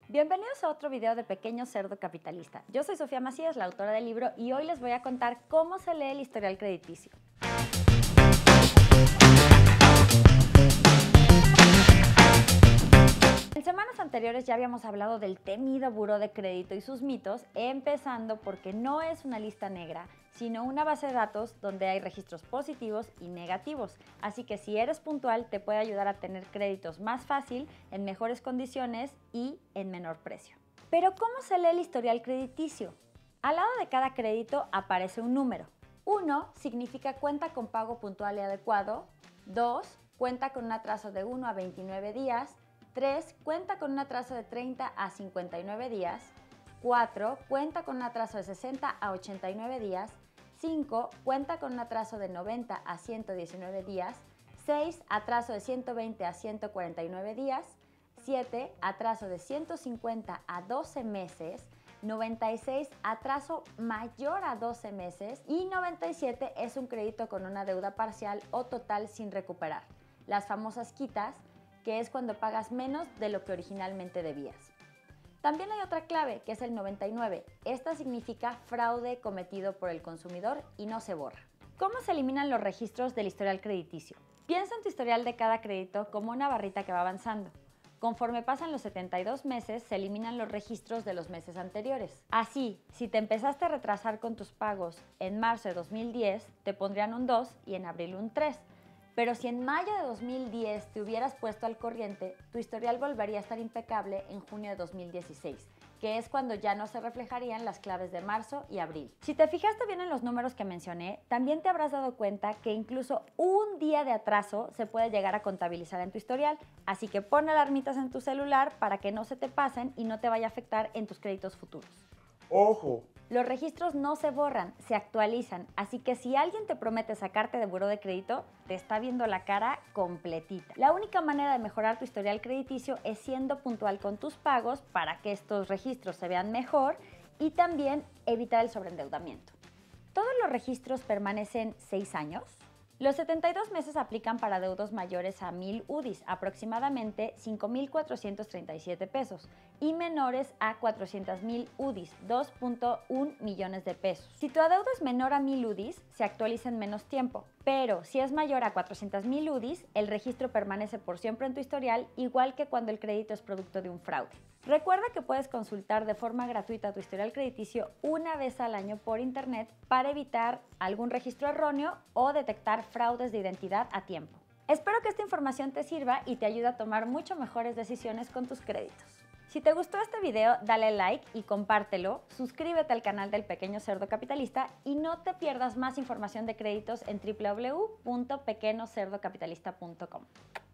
Bienvenidos a otro video de Pequeño Cerdo Capitalista. Yo soy Sofía Macías, la autora del libro, y hoy les voy a contar cómo se lee el historial crediticio. En semanas anteriores ya habíamos hablado del temido buró de crédito y sus mitos, empezando porque no es una lista negra, sino una base de datos donde hay registros positivos y negativos. Así que si eres puntual te puede ayudar a tener créditos más fácil, en mejores condiciones y en menor precio. Pero ¿cómo se lee el historial crediticio? Al lado de cada crédito aparece un número. 1 significa cuenta con pago puntual y adecuado. 2, cuenta con un atraso de 1 a 29 días. 3, cuenta con un atraso de 30 a 59 días. 4, cuenta con un atraso de 60 a 89 días. 5, cuenta con un atraso de 90 a 119 días. 6, atraso de 120 a 149 días. 7, atraso de 150 a 12 meses. 96, atraso mayor a 12 meses. Y 97 es un crédito con una deuda parcial o total sin recuperar. Las famosas quitas, que es cuando pagas menos de lo que originalmente debías. También hay otra clave, que es el 99. Esta significa fraude cometido por el consumidor y no se borra. ¿Cómo se eliminan los registros del historial crediticio? Piensa en tu historial de cada crédito como una barrita que va avanzando. Conforme pasan los 72 meses, se eliminan los registros de los meses anteriores. Así, si te empezaste a retrasar con tus pagos en marzo de 2010, te pondrían un 2 y en abril un 3. Pero si en mayo de 2010 te hubieras puesto al corriente, tu historial volvería a estar impecable en junio de 2016, que es cuando ya no se reflejarían las claves de marzo y abril. Si te fijaste bien en los números que mencioné, también te habrás dado cuenta que incluso un día de atraso se puede llegar a contabilizar en tu historial, así que pon alarmitas en tu celular para que no se te pasen y no te vaya a afectar en tus créditos futuros. ¡Ojo! Los registros no se borran, se actualizan, así que si alguien te promete sacarte de buró de crédito, te está viendo la cara completita. La única manera de mejorar tu historial crediticio es siendo puntual con tus pagos para que estos registros se vean mejor y también evitar el sobreendeudamiento. ¿Todos los registros permanecen 6 años? Los 72 meses aplican para deudos mayores a 1,000 UDIs, aproximadamente 5,437 pesos, y menores a 400,000 UDIs, 2.1 millones de pesos. Si tu adeudo es menor a 1,000 UDIs, se actualiza en menos tiempo, pero si es mayor a 400,000 UDIs, el registro permanece por siempre en tu historial, igual que cuando el crédito es producto de un fraude. Recuerda que puedes consultar de forma gratuita tu historial crediticio una vez al año por internet para evitar algún registro erróneo o detectar fraudes de identidad a tiempo. Espero que esta información te sirva y te ayude a tomar mucho mejores decisiones con tus créditos. Si te gustó este video, dale like y compártelo, suscríbete al canal del Pequeño Cerdo Capitalista y no te pierdas más información de créditos en www.pequeñocerdocapitalista.com.